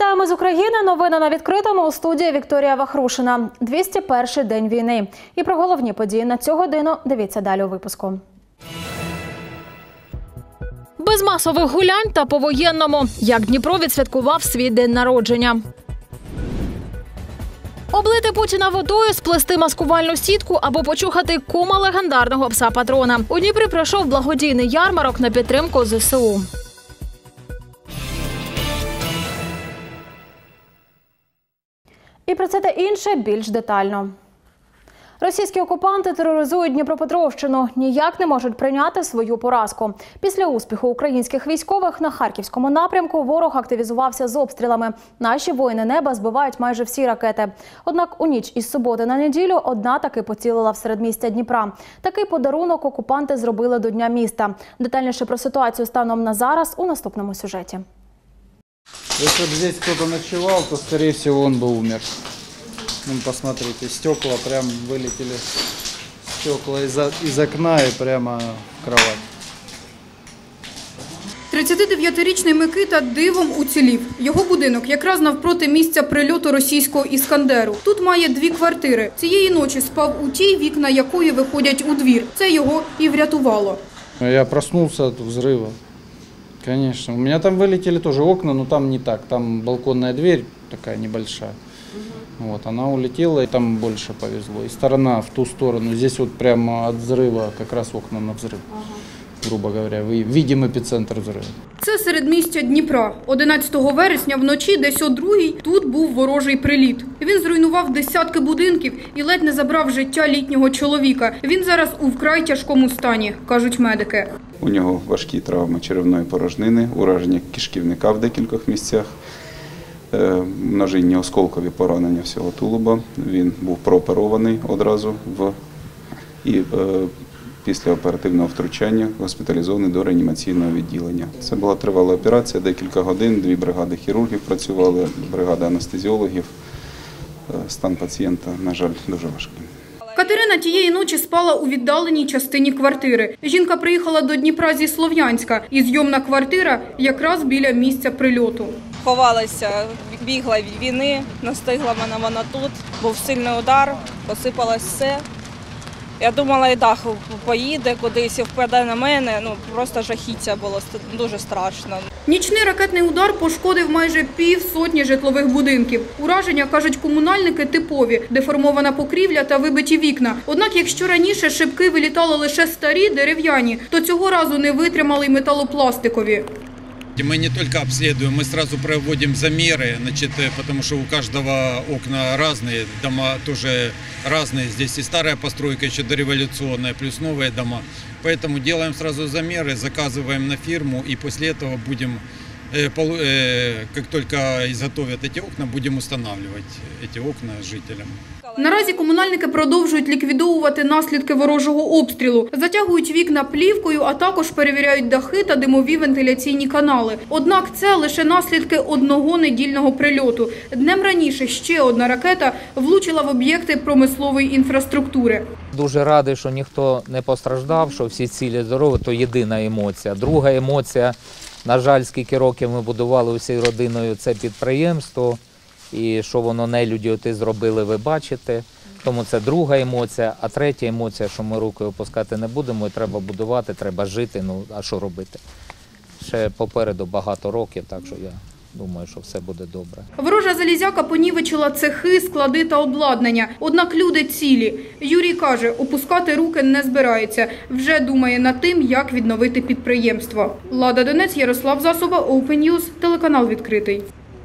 Вітаємо з України. Новини на відкритому. У студії Вікторія Вахрушина. 201-й день війни. І про головні події на цю годину дивіться далі у випуску. Без масових гулянь та по-воєнному. Як Дніпро відсвяткував свій день народження. Облити Путіна водою, сплести маскувальну сітку або почухати кума легендарного пса-патрона. У Дніпрі пройшов благодійний ярмарок на підтримку ЗСУ. І про це та інше більш детально. Російські окупанти тероризують Дніпропетровщину, ніяк не можуть прийняти свою поразку. Після успіху українських військових на Харківському напрямку ворог активізувався з обстрілами. Наші воїни неба збивають майже всі ракети. Однак у ніч із суботи на неділю одна таки поцілила в середмістя Дніпра. Такий подарунок окупанти зробили до Дня міста. Детальніше про ситуацію станом на зараз у наступному сюжеті. Если бы здесь кто-то ночевал, то, скорее всего, он бы умер. Ну, посмотрите, стекла прям вылетели. Стекла из окна и прямо в кровать. 39-річний Микита дивом уцілів. Його будинок якраз навпроти місця прильоту російського «Іскандеру». Тут має 2 квартири. Цієї ночі спав у тій, вікна якої виходять у двір. Це його і врятувало. Я проснулся от взрыва. Конечно. У меня там вылетели тоже окна, но там не так. Там балконная дверь такая небольшая. Вот, она улетела, и там больше повезло. И сторона в ту сторону. Здесь вот прямо от взрыва как раз окна на взрыв. Грубо говоря, видим епіцентр взриву. Це середмістя Дніпра. 11 вересня вночі, десь о 2-й, тут був ворожий приліт. Він зруйнував десятки будинків і ледь не забрав життя літнього чоловіка. Він зараз у вкрай тяжкому стані, кажуть медики. У нього важкі травми черевної порожнини, ураження кишківника в декількох місцях, множинні осколкові поранення всього тулуба. Він був прооперований одразу і після оперативного втручання госпіталізований до реанімаційного відділення. Це була тривала операція, декілька годин, 2 бригади хірургів працювали, бригада анестезіологів. Стан пацієнта, на жаль, дуже важкий. Катерина тієї ночі спала у віддаленій частині квартири. Жінка приїхала до Дніпра зі Слов'янська, і зйомна квартира якраз біля місця прильоту. Ховалася, бігла від війни, настигла мене вона тут, був сильний удар, посипалось все. Я думала, і дах поїде кудись і впаде на мене, просто жахіття було, дуже страшно. Нічний ракетний удар пошкодив майже 50 житлових будинків. Ураження, кажуть комунальники, типові – деформована покрівля та вибиті вікна. Однак, якщо раніше шибки вилітали лише старі, дерев'яні, то цього разу не витримали й металопластикові. Мы не только обследуем, мы сразу проводим замеры, потому что у каждого окна разные, дома тоже разные. Здесь и старая постройка, еще дореволюционная, плюс новые дома. Поэтому делаем сразу замеры, заказываем на фирму и после этого будем, как только изготовят эти окна, будем устанавливать эти окна жителям. Наразі комунальники продовжують ліквідовувати наслідки ворожого обстрілу. Затягують вікна плівкою, а також перевіряють дахи та димові вентиляційні канали. Однак це лише наслідки одного недільного прильоту. Днем раніше ще одна ракета влучила в об'єкти промислової інфраструктури. Дуже радий, що ніхто не постраждав, що всі цілі здорові, то єдина емоція. Друга емоція, на жаль, скільки років ми будували усією родиною це підприємство. І що воно нелюді зробили, ви бачите. Тому це друга емоція. А третя емоція, що ми руки опускати не будемо, і треба будувати, треба жити, а що робити? Ще попереду багато років, так що я думаю, що все буде добре. Ворожа залізяка понівечила цехи, склади та обладнання. Однак люди цілі. Юрій каже, опускати руки не збирається. Вже думає над тим, як відновити підприємство. Лада Донець, Ярослав Засоба, Open News, телеканал «Відкритий».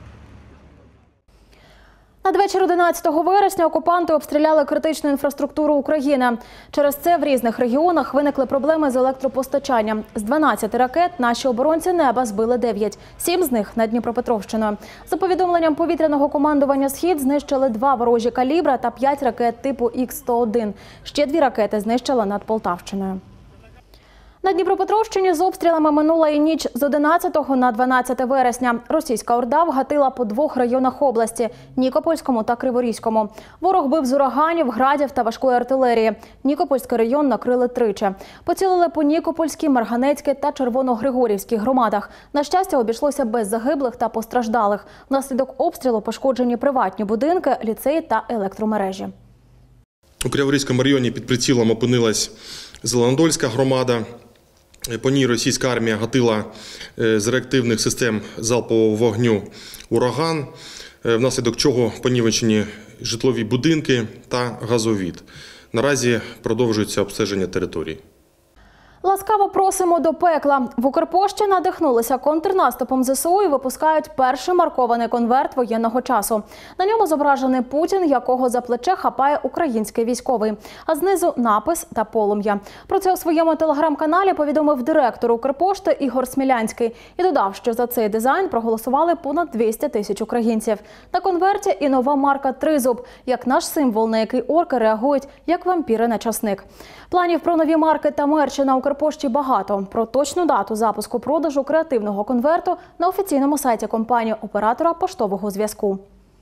Надвечір 11 вересня окупанти обстріляли критичну інфраструктуру України. Через це в різних регіонах виникли проблеми з електропостачанням. З 12 ракет наші оборонці неба збили 9, 7 з них над Дніпропетровщиною. За повідомленням повітряного командування «Схід» знищили 2 ворожі калібра та 5 ракет типу Х-101. Ще 2 ракети знищили над Полтавщиною. На Дніпропетровщині з обстрілами минула і ніч з 11 на 12 вересня. Російська орда вгатила по двох районах області – Нікопольському та Криворізькому. Ворог бив з ураганів, градів та важкої артилерії. Нікопольський район накрили тричі. Поцілили по Нікопольській, Марганецькій та Червоногригорівській громадах. На щастя, обійшлося без загиблих та постраждалих. Внаслідок обстрілу пошкоджені приватні будинки, ліцеї та електромережі. У Криворізькому районі під прицілом опинилась Зеленодольська громада. По ній російська армія гатила з реактивних систем залпового вогню «Ураган», внаслідок чого понівечені житлові будинки та газовід. Наразі продовжується обстеження території. Ласкаво просимо до пекла. В Укрпошті надихнулися контрнаступом ЗСУ і випускають перший маркований конверт воєнного часу. На ньому зображений Путін, якого за плече хапає український військовий. А знизу напис та полум'я. Про це у своєму телеграм-каналі повідомив директор Укрпошти Ігор Смілянський. І додав, що за цей дизайн проголосували понад 200 тисяч українців. На конверті і нова марка «Тризуб», як наш символ, на який орки реагують, як вампіри на часник. Планів про нові марки та мерчі на Укрпошті багато. Про точну дату запуску продажу креативного конверту на офіційному сайті компанії оператора поштового зв'язку.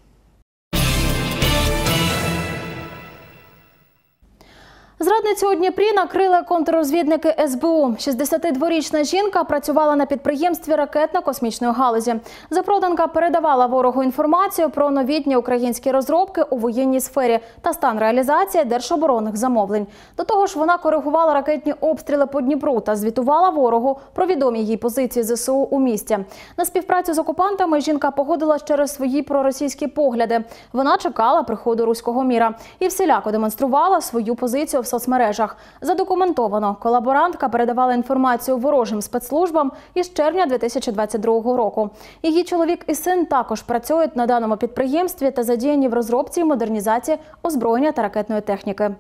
Зрадницю у Дніпрі накрили контррозвідники СБУ. 62-річна жінка працювала на підприємстві ракетно-космічної галузі. Запроданка передавала ворогу інформацію про новітні українські розробки у воєнній сфері та стан реалізації держоборонних замовлень. До того ж, вона коригувала ракетні обстріли по Дніпру та звітувала ворогу про відомі їй позиції ЗСУ у місті. На співпрацю з окупантами жінка погодилась через свої проросійські погляди. Вона чекала приходу руського міра і всіляко демонструвала свою позицію в соцмережах. Задокументовано, колаборантка передавала інформацію ворожим спецслужбам із червня 2022 року. Її чоловік і син також працюють на даному підприємстві та задіяні в розробці і модернізації озброєння та ракетної техніки.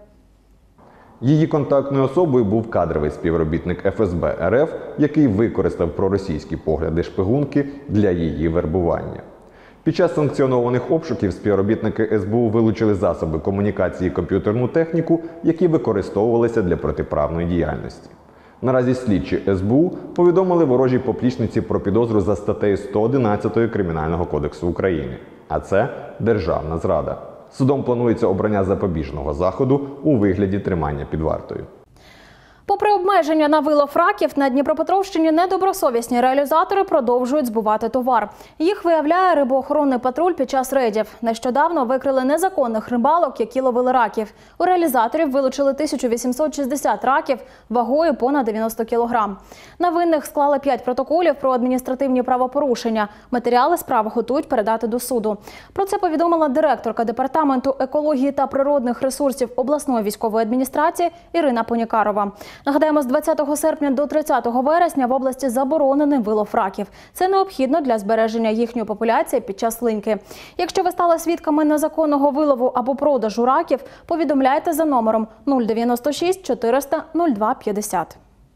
Її контактною особою був кадровий співробітник ФСБ РФ, який використав проросійські погляди шпигунки для її вербування. Під час санкціонованих обшуків співробітники СБУ вилучили засоби комунікації і комп'ютерну техніку, які використовувалися для протиправної діяльності. Наразі слідчі СБУ повідомили ворожій поплічниці про підозру за статтею 111 Кримінального кодексу України. А це державна зрада. Судом планується обрання запобіжного заходу у вигляді тримання під вартою. Попри обмеження на вилов раків, на Дніпропетровщині недобросовісні реалізатори продовжують збувати товар. Їх виявляє рибоохоронний патруль під час рейдів. Нещодавно викрили незаконних рибалок, які ловили раків. У реалізаторів вилучили 1860 раків вагою понад 90 кілограм. На винних склали 5 протоколів про адміністративні правопорушення. Матеріали справи готують передати до суду. Про це повідомила директорка Департаменту екології та природних ресурсів обласної військової адміністрації Ірина Понікарова. Нагадаємо, з 20 серпня до 30 вересня в області заборонений вилов раків. Це необхідно для збереження їхньої популяції під час линьки. Якщо ви стали свідками незаконного вилову або продажу раків, повідомляйте за номером 096 400 02 50.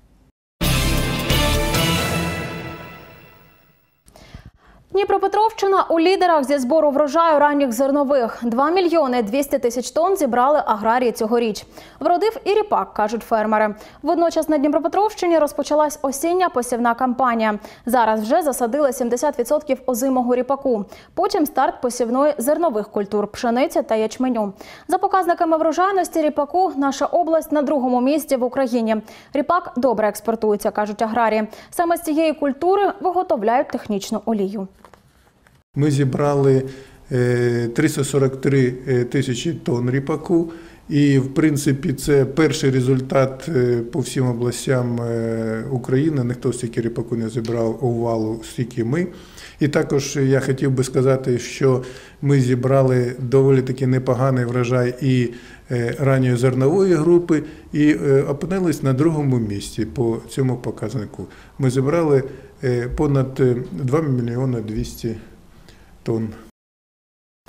Дніпропетровщина у лідерах зі збору врожаю ранніх зернових. 2 мільйони 200 тисяч тонн зібрали аграрії цьогоріч. Вродив і ріпак, кажуть фермери. Водночас на Дніпропетровщині розпочалась осіння посівна кампанія. Зараз вже засадили 70% озимого ріпаку. Потім старт посівної зернових культур – пшениці та ячменю. За показниками врожайності ріпаку наша область на другому місці в Україні. Ріпак добре експортується, кажуть аграрії. Саме з цієї культури виготовляють технічну олію. Ми зібрали 343 тисячі тонн ріпаку. І, в принципі, це перший результат по всім областям України. Ніхто стільки ріпаку не зібрав у валу, стільки ми. І також я хотів би сказати, що ми зібрали доволі таки непоганий врожай і ранньої зернової групи, і опинились на другому місці по цьому показнику. Ми зібрали понад 2 мільйони 200 тонн.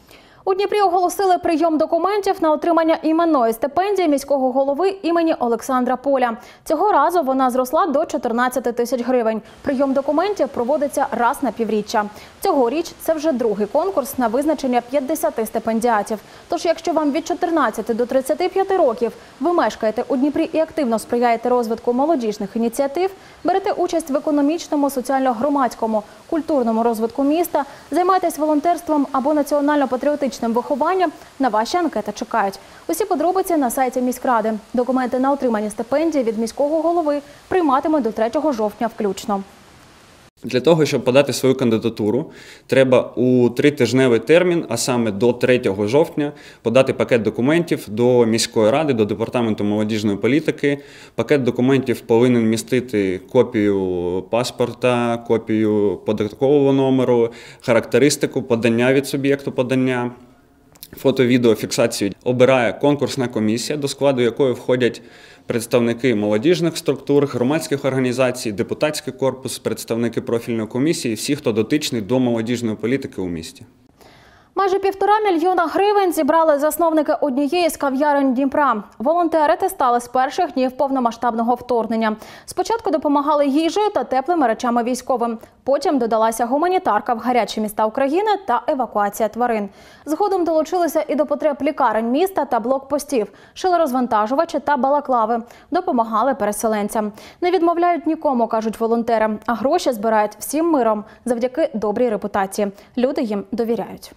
У Дніпрі оголосили прийом документів на отримання іменної стипендії міського голови імені Олександра Поля. Цього разу вона зросла до 14 тисяч гривень. Прийом документів проводиться раз на півріччя. Цьогоріч це вже другий конкурс на визначення 50 стипендіатів. Тож, якщо вам від 14 до 35 років ви мешкаєте у Дніпрі і активно сприяєте розвитку молодіжних ініціатив, берете участь в економічному, соціально-громадському, культурному розвитку міста, займайтесь волонтерством або національно-патріотичним вихованням, на ваші анкети чекають. Усі подробиці на сайті міськради. Документи на отримання стипендії від міського голови прийматимуть до 3 жовтня включно. Для того, щоб подати свою кандидатуру, треба у 3-тижневий термін, а саме до 3 жовтня, подати пакет документів до міської ради, до Департаменту молодіжної політики. Пакет документів повинен містити копію паспорта, копію податкового номеру, характеристику подання від суб'єкту подання, фото-відеофіксацію. Обирає конкурсна комісія, до складу якої входять представники молодіжних структур, громадських організацій, депутатський корпус, представники профільної комісії, всі, хто дотичний до молодіжної політики у місті. Майже 1,5 мільйона гривень зібрали засновники однієї з кав'ярень Дніпра. Волонтери стали з перших днів повномасштабного вторгнення. Спочатку допомагали їжею та теплими речами військовим. Потім додалася гуманітарка в гарячі міста України та евакуація тварин. Згодом долучилися і до потреб лікарень міста та блокпостів, шили розвантажувачі та балаклави. Допомагали переселенцям. Не відмовляють нікому, кажуть волонтери, а гроші збирають всім миром завдяки добрій репутації. Люди їм довіряють.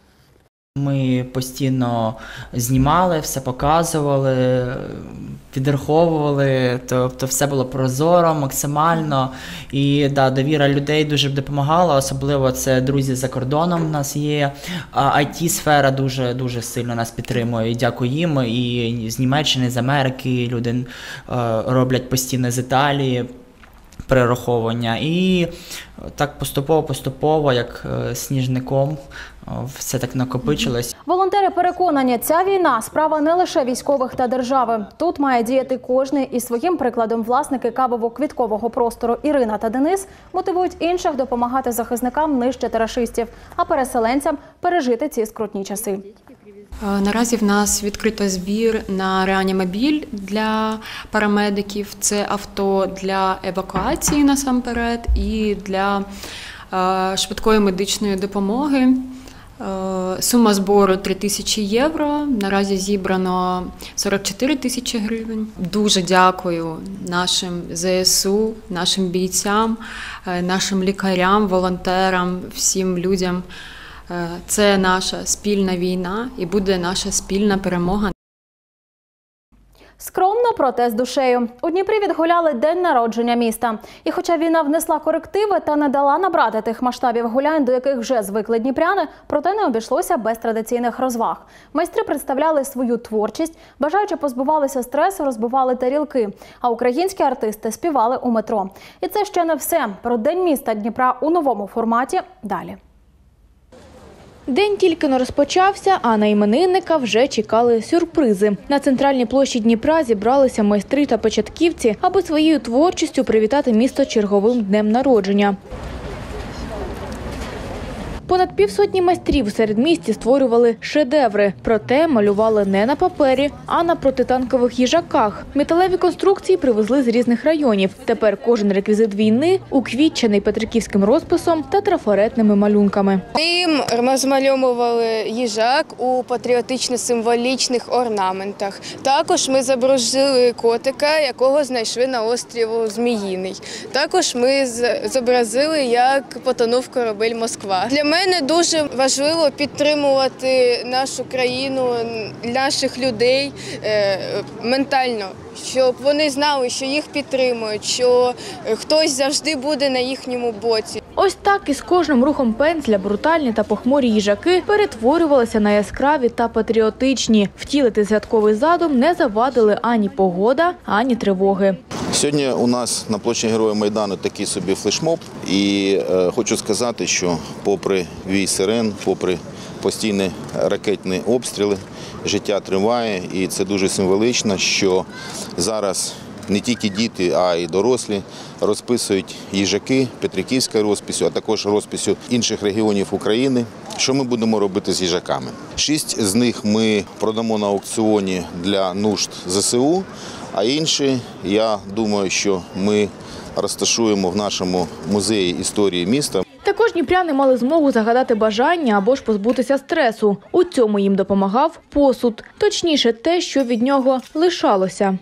Ми постійно знімали, все показували, підраховували, тобто все було прозоро, максимально. І довіра людей дуже допомагала, особливо це друзі за кордоном у нас є. IT-сфера дуже сильно нас підтримує, і дякую їм. І з Німеччини, з Америки люди роблять постійно з Італії перераховування. І так поступово, як сніжником, все так накопичилось. Волонтери переконані, ця війна – справа не лише військових та держави. Тут має діяти кожний, і своїм прикладом власники кавово-квіткового простору Ірина та Денис мотивують інших допомагати захисникам нищити рашистів, а переселенцям пережити ці скрутні часи. Наразі в нас відкрито збір на реанімобіль для парамедиків. Це авто для евакуації насамперед і для швидкої медичної допомоги. Сума збору 3000 євро, наразі зібрано 44 тисячі гривень. Дуже дякую нашим ЗСУ, нашим бійцям, нашим лікарям, волонтерам, всім людям. Це наша спільна війна і буде наша спільна перемога. Скромно, проте з душею. У Дніпрі відгуляли день народження міста. І хоча війна внесла корективи та не дала набрати тих масштабів гулянь, до яких вже звикли дніпряни, проте не обійшлося без традиційних розваг. Майстри представляли свою творчість, бажаючи позбувалися стресу, розбивали тарілки. А українські артисти співали у метро. І це ще не все. Про День міста Дніпра у новому форматі далі. День тільки не розпочався, а на іменинника вже чекали сюрпризи. На центральній площі Дніпра зібралися майстри та початківці, аби своєю творчістю привітати місто черговим днем народження. Понад півсотні майстрів у середмісті створювали шедеври. Проте малювали не на папері, а на протитанкових їжаках. Металеві конструкції привезли з різних районів. Тепер кожен реквізит війни уквітчений петриківським розписом та трафаретними малюнками. Ми розмальовували їжак у патріотично-символічних орнаментах. Також ми зобразили котика, якого знайшли на острові Зміїний. Також ми зобразили, як потонув корабель «Москва». Для мене дуже важливо підтримувати нашу країну, наших людей ментально, щоб вони знали, що їх підтримують, що хтось завжди буде на їхньому боці. Ось так із кожним рухом пензля брутальні та похмурі їжаки перетворювалися на яскраві та патріотичні. Втілити святковий задум не завадили ані погода, ані тривоги. Сьогодні у нас на площі Героїв Майдану такий собі флешмоб. І хочу сказати, що попри вій сирен, попри постійні ракетні обстріли, життя триває. І це дуже символічно, що зараз не тільки діти, а й дорослі розписують їжаки петриківською розписю, а також розписю інших регіонів України. Що ми будемо робити з їжаками? 6 з них ми продамо на аукціоні для нужд ЗСУ, а інші, я думаю, що ми розташуємо в нашому музеї історії міста. Також дніпряни мали змогу загадати бажання або ж позбутися стресу. У цьому їм допомагав посуд. Точніше, те, що від нього лишалося.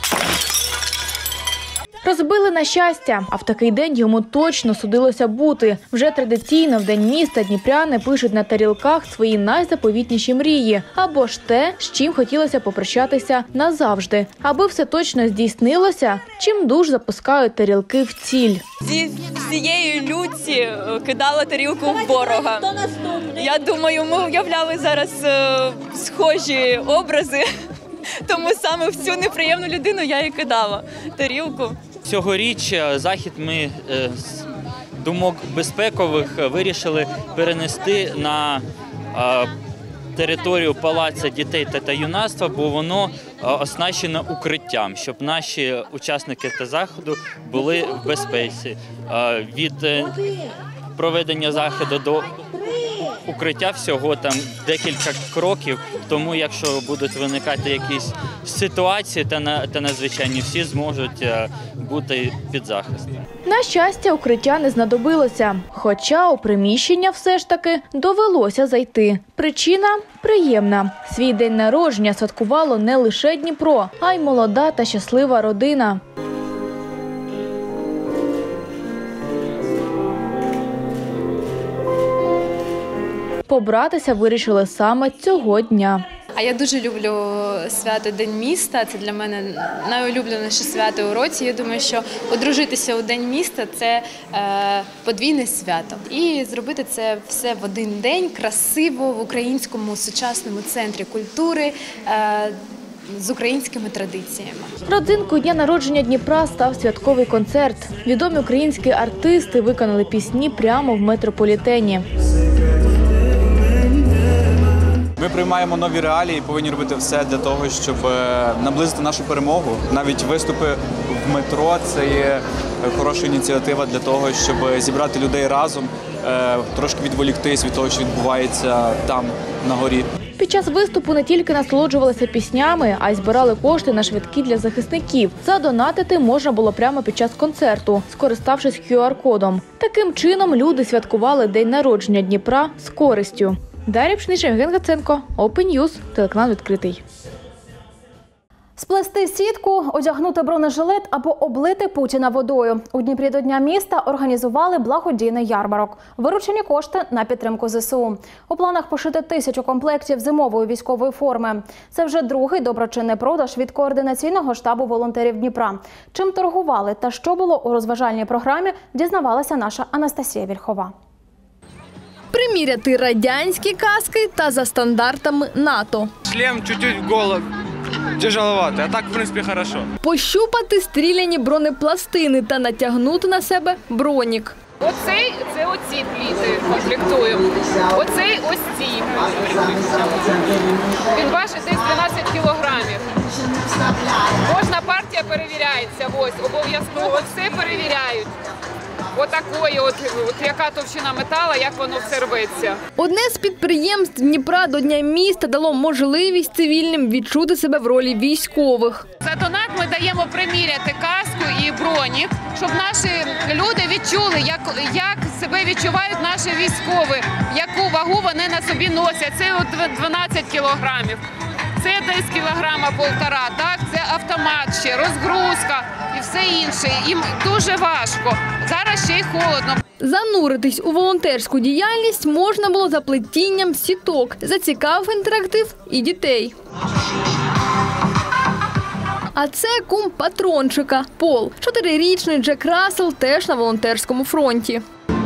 Розбили на щастя, а в такий день йому точно судилося бути. Вже традиційно в День міста дніпряни пишуть на тарілках свої найзаповітніші мрії. Або ж те, з чим хотілося попрощатися назавжди. Аби все точно здійснилося, чимдуж запускають тарілки в ціль. Зі всієї люті кидала тарілку в ворога. Я думаю, ми уявляли зараз схожі образи, тому саме в цю неприємну людину я і кидала тарілку. Цьогоріч захід ми з думок безпекових вирішили перенести на територію Палацу дітей та юнацтва, бо воно оснащено укриттям, щоб наші учасники та заходу були в безпеці. Від проведення заходу до укриття всього там декілька кроків, тому якщо будуть виникати якісь ситуації та надзвичайні, всі зможуть бути під захистом. На щастя, укриття не знадобилося, хоча у приміщення все ж таки довелося зайти. Причина приємна. Свій день народження святкувало не лише Дніпро, а й молода та щаслива родина. Побратися вирішили саме цього дня. А я дуже люблю свято День міста. Це для мене найулюбленіше свято у році. Я думаю, що одружитися у День міста – це подвійне свято. І зробити це все в один день, красиво, в українському сучасному центрі культури, з українськими традиціями. Родзинкою дня народження Дніпра став святковий концерт. Відомі українські артисти виконали пісні прямо в метрополітені. Ми приймаємо нові реалії і повинні робити все для того, щоб наблизити нашу перемогу. Навіть виступи в метро – це є хороша ініціатива для того, щоб зібрати людей разом, трошки відволіктись від того, що відбувається там, на горі. Під час виступу не тільки насолоджувалися піснями, а й збирали кошти на швидкі для захисників. Задонатити можна було прямо під час концерту, скориставшись QR-кодом. Таким чином люди святкували день народження Дніпра з користю. Дар'я Пшенична, Євген Гаценко, Open News, телеканал «Відкритий». Сплести сітку, одягнути бронежилет або облити Путіна водою. У Дніпрі до Дня міста організували благодійний ярмарок. Виручені кошти на підтримку ЗСУ. У планах пошити 1000 комплектів зимової військової форми. Це вже другий доброчинний продаж від координаційного штабу волонтерів Дніпра. Чим торгували та що було у розважальній програмі, дізнавалася наша Анастасія Вільхова. Приміряти радянські каски та за стандартами НАТО. Шлем чуть-чуть в голову. Тяжеловато, а так, в принципі, хорошо. Пощупати стріляні бронепластини та натягнути на себе бронік. Оцей, це оці пліти комплектуємо. Оцей ось ці. Він важить десь 12 кілограмів. Кожна партія перевіряється, ось, обов'язково все перевіряють. Отакої, от яка товщина метала, як воно все рветься. Одне з підприємств Дніпра до Дня міста дало можливість цивільним відчути себе в ролі військових. За донат ми даємо приміряти каску і бронік, щоб наші люди відчули, як себе відчувають наші військові, яку вагу вони на собі носять. Це от 12 кілограмів. Це десь кілограма полтора, так? Це автомат ще, розгрузка і все інше. Їм дуже важко. Зараз ще й холодно. Зануритись у волонтерську діяльність можна було за плетінням сіток. Зацікавив інтерактив і дітей. А це кум патрончика – Пол. 4-річний Джек Рассел теж на волонтерському фронті.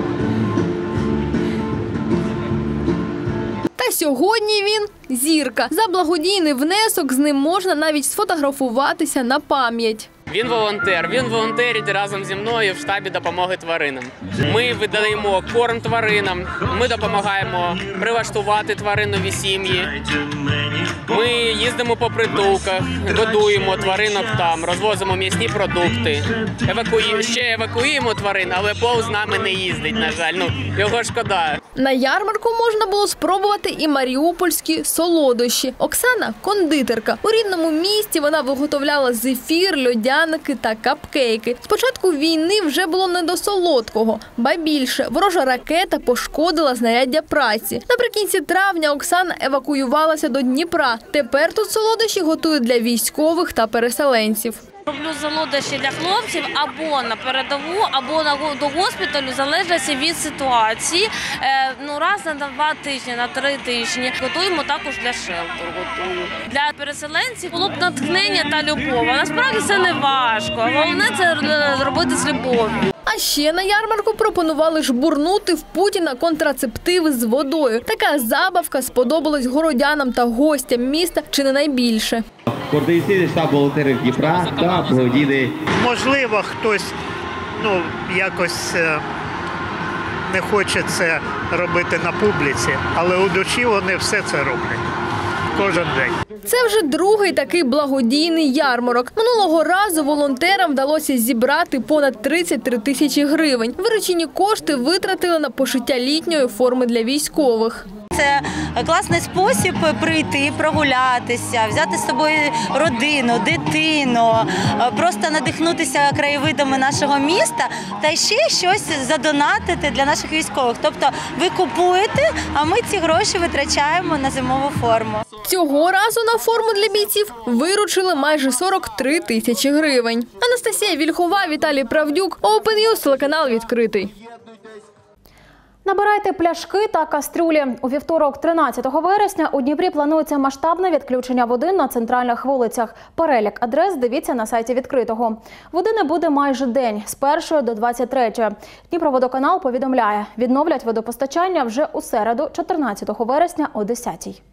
Та сьогодні він – зірка. За благодійний внесок з ним можна навіть сфотографуватися на пам'ять. Він волонтер. Він волонтерить разом зі мною в штабі допомоги тваринам. Ми видаємо корм тваринам, ми допомагаємо прилаштувати тваринові сім'ї. Ми їздимо по притулках, годуємо тваринок там, розвозимо м'ясні продукти. Ще евакуюємо тварин, але Пол з нами не їздить, на жаль. Його шкода. На ярмарку можна було спробувати і маріупольські солодощі. Оксана – кондитерка. У рідному місті вона виготовляла зефір, льодяники та капкейки. З початку війни вже було не до солодкого. Ба більше, ворожа ракета пошкодила знаряддя праці. Наприкінці травня Оксана евакуювалася до Дніпра. Тепер тут солодощі готують для військових та переселенців. Роблю солодощі для хлопців або на передову, або до госпіталю, залежить від ситуації. Раз на 2 тижні, на 3 тижні. Готуємо також для шелтеру. Для переселенців було б натхнення та любов. Насправді це не важко. Головне це зробити з любов'ю. А ще на ярмарку пропонували жбурнути в Путіна контрацептиви з водою. Така забавка сподобалась городянам та гостям міста чи не найбільше. Координаційний штаб волонтерів Дніпра та благодійний. Можливо, хтось якось не хоче це робити на публіці, але у душі вони все це роблять. Кожен день. Це вже другий такий благодійний ярмарок. Минулого разу волонтерам вдалося зібрати понад 33 тисячі гривень. Виручені кошти витратили на пошиття літньої форми для військових. Це класний спосіб прийти, прогулятися, взяти з собою родину, дитину, просто надихнутися краєвидами нашого міста та ще щось задонатити для наших військових. Тобто ви купуєте, а ми ці гроші витрачаємо на зимову форму. Цього разу на форму для бійців виручили майже 43 тисячі гривень. Анастасія Вільхова, Віталій Правдюк, Open News, телеканал «Відкритий». Набирайте пляшки та кастрюлі. У вівторок, 13 вересня, у Дніпрі планується масштабне відключення води на центральних вулицях. Перелік адрес дивіться на сайті «Відкритого». Води не буде майже день, з 1 до 23. Дніпроводоканал повідомляє, відновлять водопостачання вже у середу, 14 вересня о 10-й.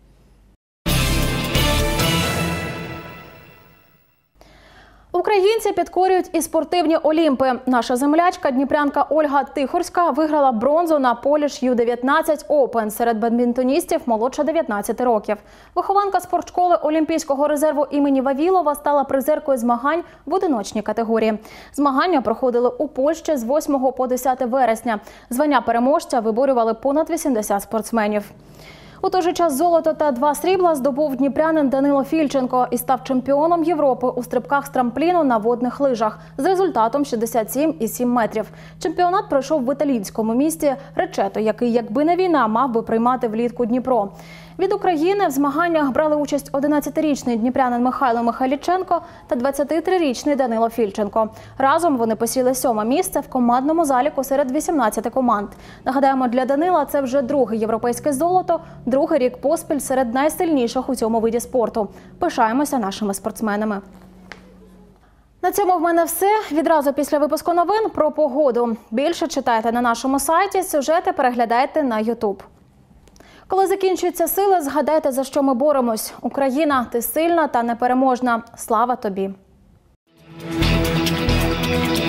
Українці підкорюють і спортивні Олімпи. Наша землячка, дніпрянка Ольга Тихорська, виграла бронзу на Polish U19 Open серед бадмінтоністів молодше 19 років. Вихованка спортшколи Олімпійського резерву імені Вавілова стала призеркою змагань в одиночній категорії. Змагання проходили у Польщі з 8 по 10 вересня. Звання переможця виборювали понад 80 спортсменів. У той же час золото та 2 срібла здобув дніпрянин Данило Фільченко і став чемпіоном Європи у стрибках з трампліну на водних лижах з результатом 67,7 метрів. Чемпіонат пройшов в італійському місті Речето, який, якби не війна, мав би приймати влітку Дніпро. Від України в змаганнях брали участь 11-річний дніпрянин Михайло Михайліченко та 23-річний Данило Фільченко. Разом вони посіли 7-ме місце в командному заліку серед 18 команд. Нагадаємо, для Данила це вже друге європейське золото, другий рік поспіль серед найсильніших у цьому виді спорту. Пишаємося нашими спортсменами. На цьому в мене все. Відразу після випуску новин про погоду. Більше читайте на нашому сайті, сюжети переглядайте на YouTube. Коли закінчуються сили, згадайте, за що ми боремось. Україна, ти сильна та непереможна. Слава тобі!